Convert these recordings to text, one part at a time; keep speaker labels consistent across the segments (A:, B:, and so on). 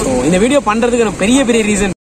A: So இந்த video பண்றதுக்கு எனக்கு பெரிய ரீசன்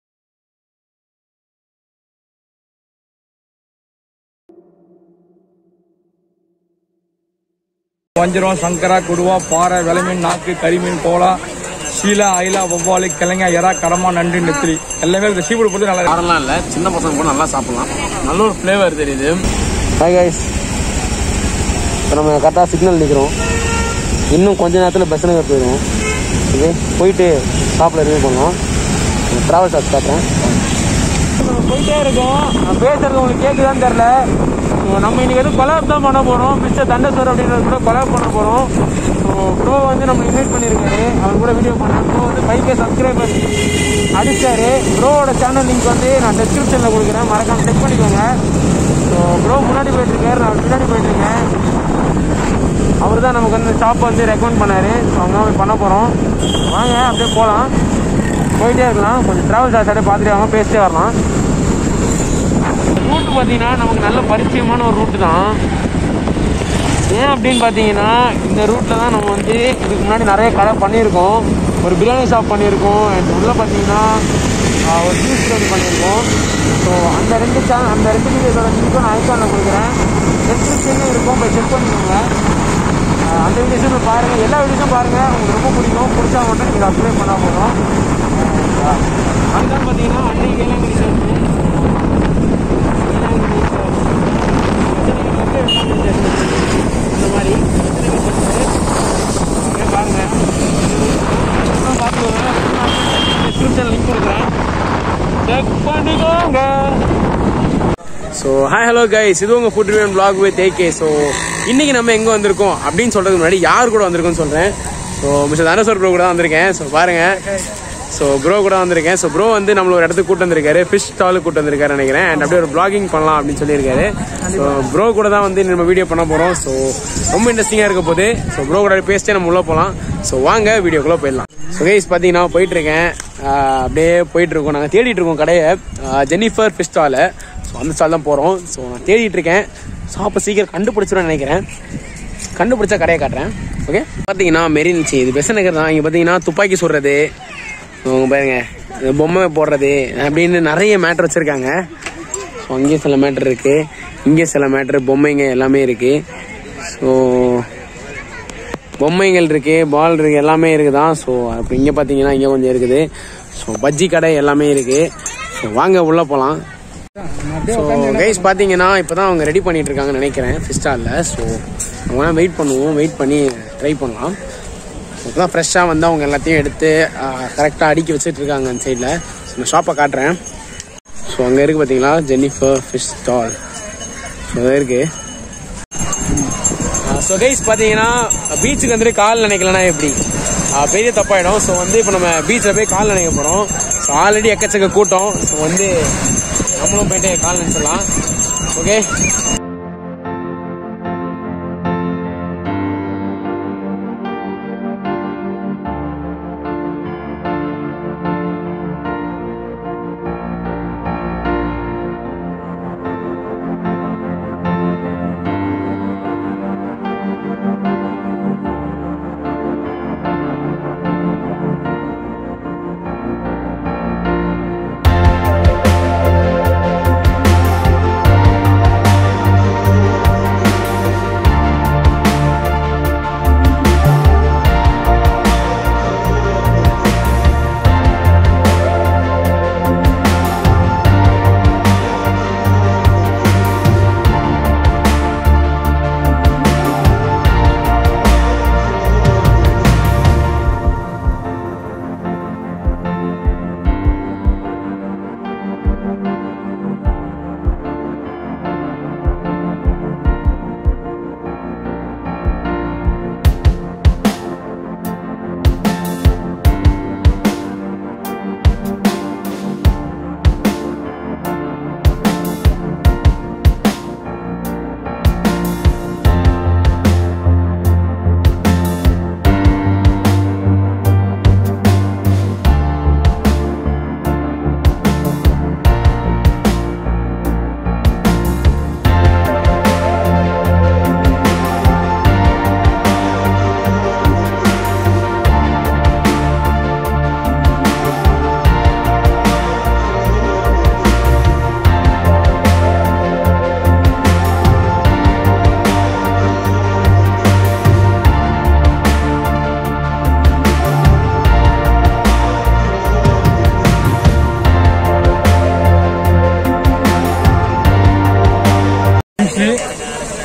B: வஞ்சிரம், சங்கரா, குடுவா, பாறை, வெளமீன், நாக்கு, கரிமீன், கோலா, சீலா, ஐலா, வவ்வாலு, கிழங்கா, எறா, கடமா, நண்டு, நெத்திலி எல்லாமே இந்த சீஃபுட் பொறுத்து நல்லா
A: காரம்லாம் இல்லை. சின்ன பசங்க கூட நல்லா சாப்பிடலாம். நல்ல ஒரு ஃப்ளேவர் தெரியுது.
C: ஹாய் கைஸ், இப்போ நம்ம கரெக்டாக சிக்னல் நிற்கிறோம். இன்னும் கொஞ்ச நேரத்தில் பஸ் நகர் போயிடுவோம். ஓகே, போயிட்டு ஷாப்பில் ரிவ்யூ பண்ணலாம். ட்ராவல் சார்ஜ் காட்டுறேன்.
A: போயிட்டே இருக்கோம். நான் பேசுறது உங்களுக்கு கேட்குதான்னு தெரில. நம்ம இன்னைக்கு எதுவும் கொலாப் தான் பண்ண போகிறோம். மிஸ்டர் தண்டேஸ்வர் அப்படின்றது கூட கொலாப் பண்ண போகிறோம். ஸோ ப்ரோ வந்து நம்ம இன்வைட் பண்ணியிருக்காரு. அவர் கூட வீடியோ பண்ணேன். ப்ரோ வந்து 5K சப்ஸ்கிரைபர் அடிச்சாரு. ப்ரோவோட சேனல் லிங்க் வந்து நான் டிஸ்கிரிப்ஷனில் கொடுக்குறேன், மறக்காம செக் பண்ணிக்கோங்க. ஸோ ப்ரோ முன்னாடி போயிட்டுருக்காரு, நான் பின்னாடி போயிட்டுருக்கேன். அவர் தான் நமக்கு வந்து ஷாப் வந்து ரெக்கமெண்ட் பண்ணார். ஸோ அவங்க போய் பண்ண போகிறோம். வாங்க அப்படியே போகலாம், போயிட்டே இருக்கலாம். கொஞ்சம் ட்ராவல் சார்ஜ் பார்த்துட்டு வாங்க, பேசிட்டே வரலாம். ரூட்டு பார்த்தீங்கன்னா நமக்கு நல்ல பரிச்சயமான ஒரு ரூட்டு தான். ஏன் அப்படின்னு பார்த்தீங்கன்னா இந்த ரூட்டில் தான் நம்ம வந்து இதுக்கு முன்னாடி நிறைய கடை பண்ணியிருக்கோம். ஒரு பிரியாணி ஷாப் பண்ணியிருக்கோம். அண்ட் உள்ளே பார்த்தீங்கன்னா ஒரு ஜூஸ் கடைக்கு பண்ணியிருக்கோம். ஸோ அந்த ரெண்டு வீடியோஸோட லிங்க்கும் நான் ஐக்கானில் கொடுக்குறேன், டிஸ்கிரிப்ஷன்லேயும் இருக்கும், போய் செக் பண்ணிக்கோங்க. அந்த வீடியோஸும் போய் பாருங்கள், எல்லா வீடியோஸும் பாருங்கள். உங்களுக்கு ரொம்ப பிடிக்கும். பிடிச்சா மட்டும் நீங்கள் சப்ஸ்கிரைப் பண்ணால் போதும். அதுதான் பார்த்தீங்கன்னா அன்னைக்கு வேளாங்கண்ணி சேர்ந்து இந்த மாதிரி பாருங்க, பார்த்துக்கோங்க. டிஸ்கிரிப்ஷன் லிங்க் கொடுக்குறேன், செக் பண்ணிக்கோங்க. ஸோ ஹாய் ஹலோ கைஸ், இது உங்கள் food review and vlog with AK. So இன்றைக்கி நம்ம எங்கே வந்திருக்கோம் அப்படின்னு சொல்கிறதுக்கு முன்னாடி யார் கூட வந்திருக்கோம்னு சொல்கிறேன். ஸோ மிஸ்டர் தண்டேஸ்வர் ப்ரோ கூட தான் வந்திருக்கேன். ஸோ பாருங்கள், ஸோ ப்ரோ கூட வந்திருக்கேன். ஸோ ப்ரோ வந்து நம்மள ஒரு இடத்துக்கு கூட்டு வந்திருக்காரு, ஃபிஷ் ஸ்டாலுக்கு கூட்டு வந்திருக்காரு நினைக்கிறேன். அண்ட் அப்படியே ஒரு vlogging பண்ணலாம் அப்படின்னு சொல்லியிருக்காரு. ஸோ ப்ரோ கூட தான் வந்து நம்ம வீடியோ பண்ண போகிறோம். ஸோ ரொம்ப இன்ட்ரெஸ்டிங்காக இருக்க போது. ஸோ ப்ரோ கூட பேசிட்டே நம்ம உள்ளே போகலாம். ஸோ வாங்க வீடியோக்குள்ளே போயிடலாம். ஸோ கைஸ் பார்த்தீங்கன்னா போயிட்டுருக்கேன், அப்படியே போயிட்டுருக்கோம். நாங்கள் தேடிட்டு இருக்கோம் கடையை, ஜெனிஃபர் ஃபிஷ் ஸ்டாலு. ஸோ அந்த ஸ்டால் தான் போகிறோம். ஸோ நான் தேடிட்டு இருக்கேன். ஷாப்பை சீக்கிரம் கண்டுபிடிச்சிடும்னு நினைக்கிறேன். கண்டுபிடிச்சா கடையை காட்டுறேன். ஓகே, பார்த்தீங்கன்னா மெரின்ச்சி, இது பெச நகர் தான். இங்கே பார்த்தீங்கன்னா துப்பாக்கி சுடுறது, பாருங்க பொம்மை போடுறது அப்படின்னு நிறைய மேட்ரு வச்சுருக்காங்க. ஸோ அங்கேயும் சில மேட்ரு இருக்குது, இங்கே சில மேட்ரு, பொம்மைங்க எல்லாமே இருக்குது. ஸோ பொம்மைகள் இருக்குது, பால் இருக்குது, எல்லாமே இருக்குதான். ஸோ அப்போ இங்கே பார்த்தீங்கன்னா இங்கே கொஞ்சம் இருக்குது. ஸோ பஜ்ஜி கடை எல்லாமே இருக்குது. ஸோ வாங்க உள்ளே போகலாம். ஸோ கைஸ் பார்த்தீங்கன்னா இப்போ தான் அவங்க ரெடி பண்ணிட்டு இருக்காங்கன்னு நினைக்கிறேன் ஃபிஷ் ஸ்டாலில். ஸோ அவங்க வெயிட் பண்ணுவோம், வெயிட் பண்ணி ட்ரை பண்ணலாம். இப்போ தான் ஃப்ரெஷ்ஷாக வந்து அவங்க எல்லாத்தையும் எடுத்து கரெக்டாக அடுக்கி வச்சுட்டு இருக்காங்க அந்த சைடில். ஸோ நான் ஷாப்பை காட்டுறேன். ஸோ அங்கே இருக்குது பார்த்தீங்களா, ஜெனிஃபர் ஃபிஷ் ஸ்டால். ஸோ அது இருக்குது. ஸோ கைஸ் பார்த்தீங்கன்னா பீச்சுக்கு வந்துட்டு கால் நினைக்கலன்னா எப்படி பெரிய தப்பாயிடும். ஸோ வந்து இப்போ நம்ம பீச்சில் போய் கால் நினைக்க போகிறோம். ஸோ ஆல்ரெடி எக்கச்சக்க கூட்டம். ஸோ வந்து நம்மளும் போயிட்டு கால் நினைச்சிடலாம். ஓகே,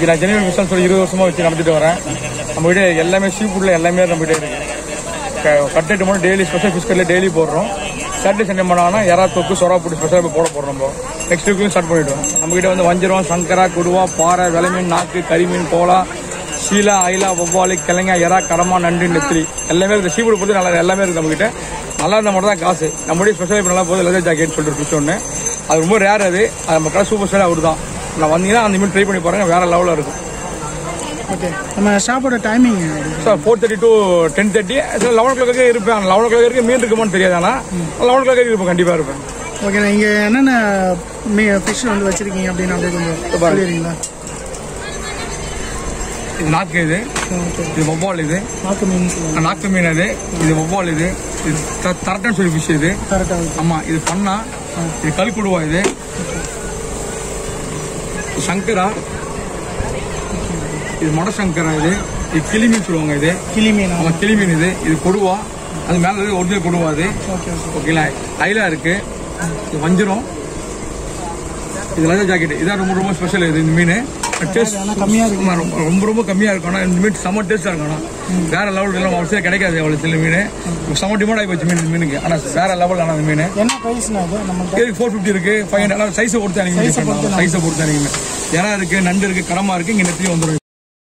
B: இது நான் ஜெனிவல் பிஸ்னஸ் சொல்லி 20 வருஷமாக வச்சு நடத்திட்டு வரேன். நம்ம கிட்ட எல்லாமே சீ ஃபுட்டில் எல்லாமே நம்ம கிட்ட இருக்குது. கட்லெட் மட்டும் daily special fish cutlet daily போடுறோம். சாட்டர்டே சண்டே பண்ணாங்கன்னா எறா தொக்கு சொரா போட்டு ஸ்பெஷலாக போட போடுறோம். நம்ம நெக்ஸ்ட் வீக்லையும் ஸ்டார்ட் பண்ணிவிடுவோம். நம்மகிட்ட வந்து வஞ்சிரம், சங்கரா, கொடுவா, பாறை, விலைமீன், நாக்கு, கரிமீன், கோலா, சீலா, அயிலா, வவ்வாலி, கிழங்கா, எறா, கடமா, நண்டு, நெத்திலி எல்லாமே இருக்குது. சீ ஃபுட் பொறுத்து நல்லா எல்லாமே இருக்குது நம்மகிட்ட. நல்லா இருந்தால் மட்டும் தான் காசு. நம்மளுடைய ஸ்பெஷல் இப்போ நல்லா போகுது லெதர் ஜாக்கெட் சொல்லிட்டு ஃபிஷ் ஒன்று. அது ரொம்ப ரேர். அது நம்ம கடை சூப்பர் ஸ்டைல் அவர் தான். நான் வந்தீங்கன்னா அந்த மாதிரி ட்ரை பண்ணி பாருங்க, வேற லெவலில் இருக்கும்.
D: ஓகே, நம்ம ஷாப்போட டைமிங்
B: சார் 4:30 to 10:30. 11 o'clock இருப்பேன். 11 o'clock வரைக்கும் மீன் இருக்குமான்னு தெரியாது. ஆனால் 11 o'clock இருப்பேன், கண்டிப்பாக இருப்பேன்.
D: ஓகே, இங்கே என்னென்ன ஃபிஷ் வந்து வச்சிருக்கீங்க அப்படின்னு அப்படியே கொஞ்சம் சொல்லிடுறீங்களா?
B: இது நாக்கு, இது வவ்வால், இது
D: நாக்கு மீன்,
B: நாக்கு மீன், இது வவ்வால், இது தரட்டன் சொல்லி ஃபிஷ். இது
D: கரெக்டாக.
B: ஆமாம், இது பண்ணா, இது கல்குடுவா, இது சங்கரா, இது மடசங்கரா, இது கிளிமீன் சொல்லுவாங்க. இது
D: கிளிமீன்.
B: ஆமாம், கிளிமீன். இது கொடுவா, அது மேலே ஒரிஜினல் கொடுவா. அது ஓகேங்களா. ஐலா இருக்கு, இது வஞ்சிரம், இது லெதர் ஜாக்கெட். இதான் ரொம்ப ரொம்ப ஸ்பெஷல். இது இந்த மீன் டேஸ்ட்
D: கம்மியாக இருக்கும்,
B: ரொம்ப ரொம்ப கம்மியாக இருக்கும். ஆனால் இந்த மீன் செம்ம டேஸ்ட்டாக இருக்கும். ஆனால் வேற லெவல் எல்லாம் அவசியம் கிடைக்காது. அவ்வளோ சில மீன் செம்ம டிமாண்ட் ஆகி போச்சு மீன் மீனுக்கு. ஆனால் வேற லெவல். ஆனால் அந்த மீன்
D: என்ன ப்ரைஸ்னா அது? நம்ம
B: 450 இருக்கு, 500. சைஸை பொறுத்து அனுப்பிங்க. சைஸை பொறுத்து அனுப்பிங்க. எறா இருக்கு, நண்டு இருக்கு, கடமா இருக்கு. இங்கே நெத்தியும் வந்துடும்.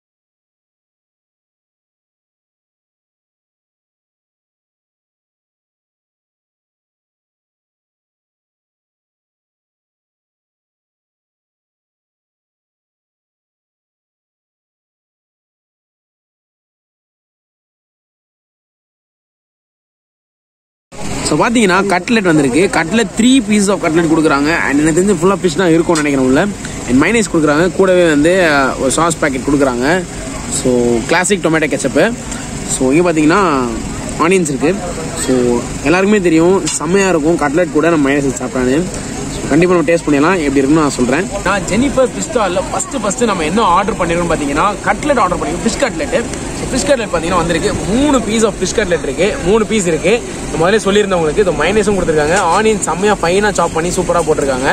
A: ஸோ பார்த்தீங்கன்னா கட்லெட் வந்திருக்கு. கட்லெட் 3 pieces ஆஃப் கட்லெட் கொடுக்குறாங்க. அண்ட் எனக்கு தெரிஞ்சு ஃபுல்லாக ஃபிஷ் தான் இருக்கும்னு நினைக்கிறேன் உள்ள. அண்ட் மைனஸ் கொடுக்குறாங்க. கூடவே வந்து ஒரு சாஸ் பேக்கெட் கொடுக்குறாங்க. So classic tomato ketchup. So இங்கே பார்த்தீங்கன்னா ஆனியன்ஸ் இருக்குது. ஸோ எல்லாருக்குமே தெரியும் செம்மையாக இருக்கும் கட்லெட் கூட நம்ம மைனஸ் சாப்பிட்டான்னு. கண்டிப்பாக நம்ம டேஸ்ட் பண்ணிடலாம் எப்படி இருக்குன்னு நான் சொல்கிறேன். நான் ஜெனிஃபர் ஃபிஷ் ஸ்டாலில் ஃபஸ்ட்டு நம்ம என்ன ஆர்டர் பண்ணிருக்கோம்னு பார்த்தீங்கன்னா கட்லெட் ஆர்டர் பண்ணிருக்கோம். Fish cutlet. ஃபிஷ் கட்லெட் பார்த்தீங்கன்னா வந்திருக்கு 3 பீஸ் ஆஃப் ஃபிஷ் கட்லெட் இருக்குது. 3 பீஸ் இருக்குது. முதல்ல சொல்லியிருந்தவங்களுக்கு இது மைனஸும் கொடுத்துருக்காங்க. ஆனியன் செம்மையாக ஃபைனாக சாப் பண்ணி சூப்பராக போட்டிருக்காங்க.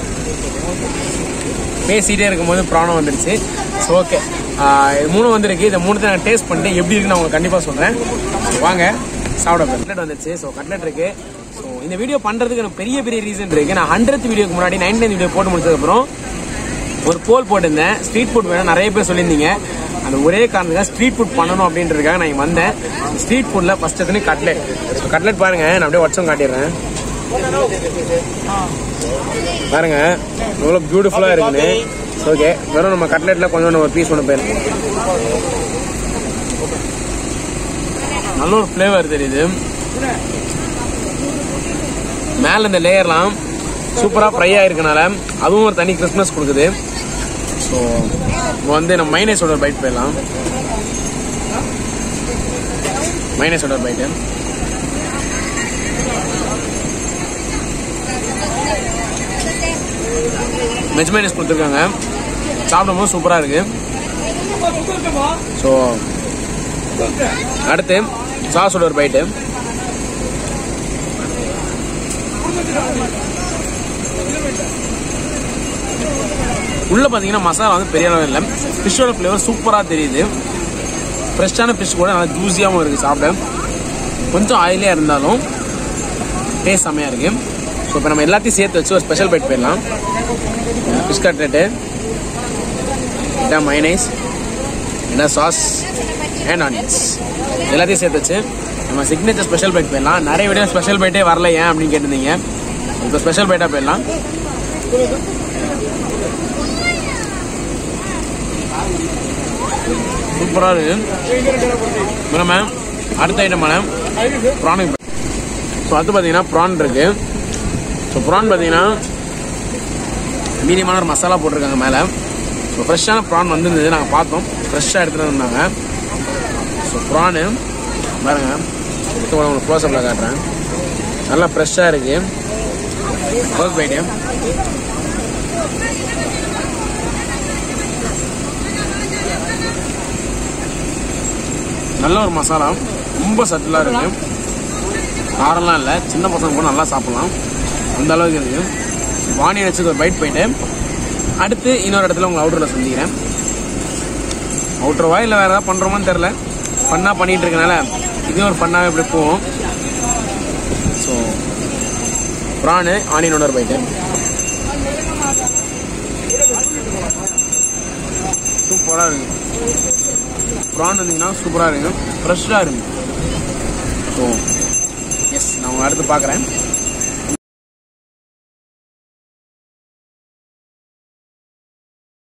A: பேசிகிட்டே இருக்கும்போது ப்ராணம் வந்துடுச்சு. ஸோ ஓகே, இது 3 வந்திருக்கு. இதை 3 நான் டேஸ்ட் பண்ணிட்டு எப்படி இருக்குன்னு உங்களுக்கு கண்டிப்பாக சொல்கிறேன். வாங்க சாப்பிட. கட்லெட் வந்துடுச்சு. ஸோ கட்லெட் இருக்குது. ஸோ இந்த வீடியோ பண்ணுறதுக்கு எனக்கு பெரிய ரீசன் இருக்குது. நான் 100th வீடியோக்கு முன்னாடி 99th வீடியோ போட்டு முடிச்சதுக்கப்புறம் ஒரு போல் போட்டிருந்தேன். ஸ்ட்ரீட் ஃபுட் வேணும் நிறைய பேர் சொல்லியிருந்தீங்க. அந்த ஒரே காரணத்துக்காக ஸ்ட்ரீட் ஃபுட் பண்ணணும் அப்படின்றதுக்காக நான் வந்தேன். ஸ்ட்ரீட் ஃபுட்டில் ஃபஸ்ட் எத்தனை கட்லெட். ஸோ கட்லெட் பாருங்கள், நான் அப்படியே வாட்ஸ்அப் காட்டிடுறேன். பாருங்க எவ்வளோ பியூட்டிஃபுல்லாக இருக்குன்னு. ஓகே, வெறும் நம்ம கட்லெட்டில் கொஞ்சம் ஒரு பீஸ் ஒன்று போயிடும். நல்ல ஒரு ஃப்ளேவர் தெரியுது. மேலே இந்த லேயர்லாம் சூப்பராக ஃப்ரை ஆகிருக்கனால அதுவும் ஒரு தனி கிறிஸ்மஸ் கொடுக்குது. ஸோ வந்து நம்ம மைனஸோட பைட் போயிடலாம். மைனஸோட பைட்டு வெஜ் மைனஸ் கொடுத்துருக்காங்க. சாப்பிடும்போது சூப்பராக இருக்கு. ஸோ அடுத்து சாஸோட ஒரு பைட்டு. உள்ள பார்த்தீங்கன்னா மசாலா வந்து பெரிய அளவு இல்லை. ஃபிஷ்ஷோட ஃப்ளேவர் சூப்பராக தெரியுது. ஃப்ரெஷ்ஷான ஃபிஷ் கூட நல்லா ஜூஸியாகவும் இருக்குது. சாப்பிட கொஞ்சம் ஆயிலியாக இருந்தாலும் டேஸ்ட் செம்மையாக இருக்குது. ஸோ இப்போ நம்ம எல்லாத்தையும் சேர்த்து வச்சு ஒரு ஸ்பெஷல் பைட் போயிடலாம். ஃபிஷ் கட்லெட்டு, இதான் மைனஸ், இதான் சாஸ் அண்ட் ஆனியன்ஸ் எல்லாத்தையும் சேர்த்து வச்சு நம்ம சிக்னேச்சர் ஸ்பெஷல் பைட் போயிடலாம். நிறைய வீடியோ ஸ்பெஷல் பைட்டே வரல ஏன் அப்படின்னு கேட்டிருந்தீங்க. இப்போ ஸ்பெஷல் பைட்டாக போயிடலாம். சூப்பராக இருக்கு. நம்ம அடுத்த ஐட்டமான ப்ரான். ஸோ அடுத்து பார்த்தீங்கன்னா ப்ரான் இருக்கு. ஸோ ப்ரான் பார்த்தீங்கன்னா மீடியமான ஒரு மசாலா போட்டிருக்காங்க மேலே. ஸோ ஃப்ரெஷ்ஷான ப்ரான் வந்துருந்தது, நாங்கள் பார்த்தோம். ஃப்ரெஷ்ஷாக எடுத்துகிட்டு வந்தாங்க. ஸோ ப்ரானு பாருங்க, உங்களுக்கு க்ளோஸ்அப்பில் காட்டுறேன். நல்லா ஃப்ரெஷ்ஷாக இருக்குது. ஒர்க் பைட்டு நல்ல ஒரு மசாலா, ரொம்ப சட்டிலாக இருக்குது. காரம்லாம் இல்லை, சின்ன பசங்க கூட நல்லா சாப்பிட்லாம் அந்த அளவுக்கு இருக்குது. வாணி வச்சு ஒரு பைட் போயிட்டு அடுத்து இன்னொரு இடத்துல உங்களை அவுட்டரில் சந்திக்கிறேன். அவுட்ரோவா இல்லை வேறு ஏதாவது பண்ணுறோமான்னு தெரில. ஃபன்னாக பண்ணிகிட்டு இருக்கனால இதே ஒரு ஃபன்னாகவே இப்படி போவோம். ஸோ ப்ரானு ஆனியன் ஒன்று போயிட்டு சூப்பராக இருக்குது. ப்ரான் வந்தீங்கன்னா சூப்பராக இருக்குது, ஃப்ரெஷ்ஷாக இருக்குது. ஸோ எஸ் நான் உங்களை அடுத்து பார்க்குறேன்.